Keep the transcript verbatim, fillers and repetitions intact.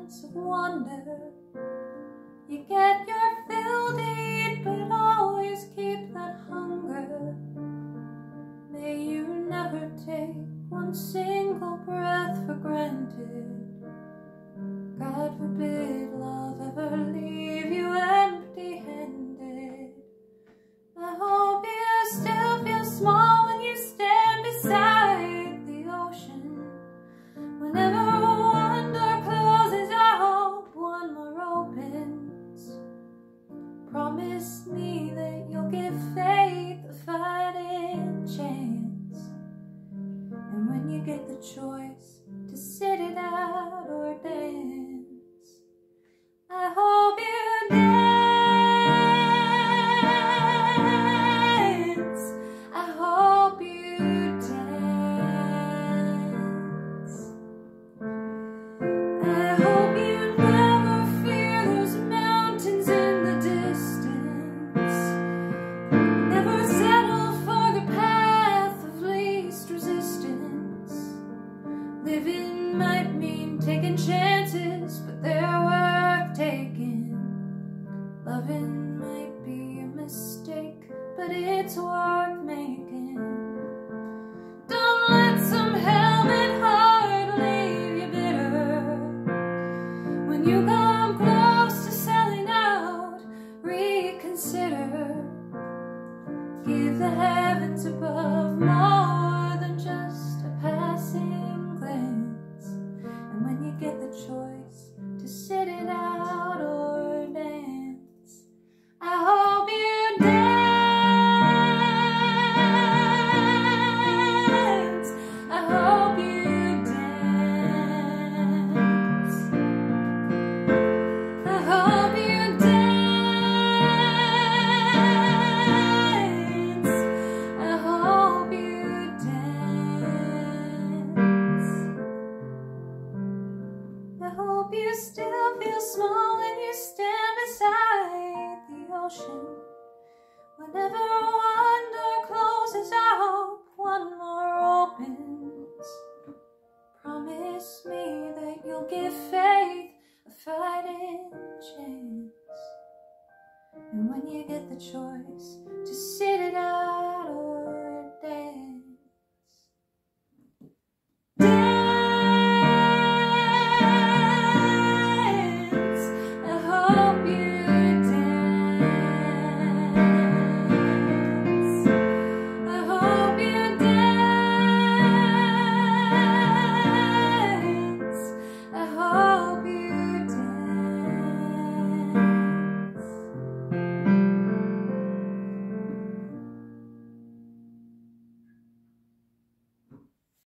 sense of wonder. You get your fill to eat, but always keep that hunger. May you never take one single breath for granted. God forbid love ever leave you empty-handed. I hope you still feel small when you stand beside the ocean. Whenever one door closes, I hope one more opens. Promise me that you'll give faith a fighting chance. And when you get the choice to sit it out or dance, I hope you dance. I hope you dance. I hope you never fear those mountains in the distance. Never settle for the path of least resistance. Living might mean taking chances, but they're worth taking. Loving might be a mistake, but it's worth making. Don't let some helmet heart leave you bitter. When you come close to selling out, reconsider. Give the heavens above more than just a passing glance. And when you get the choice to sit it out or dance, I hope you dance. I hope you dance. I hope you dance. I hope you dance. I hope you still feel small when you stand beside the ocean. Whenever one door closes, I hope one more opens. Promise me that you'll give faith a fighting chance. And when you get the choice to sit it out or